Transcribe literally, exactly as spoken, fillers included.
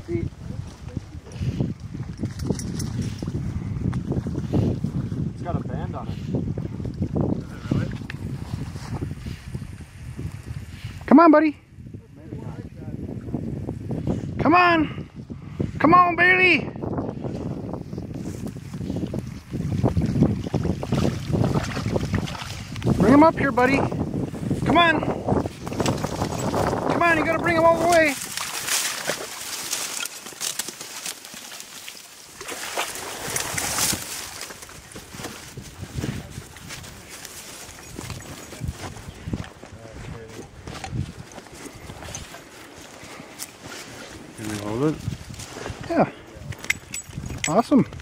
feet. It's got a band on it. Really? Come on, buddy. Come on. Come on, Bailey. Bring him up here, buddy. Come on. Come on, you gotta bring him all the way. Can we hold it? Yeah. Awesome.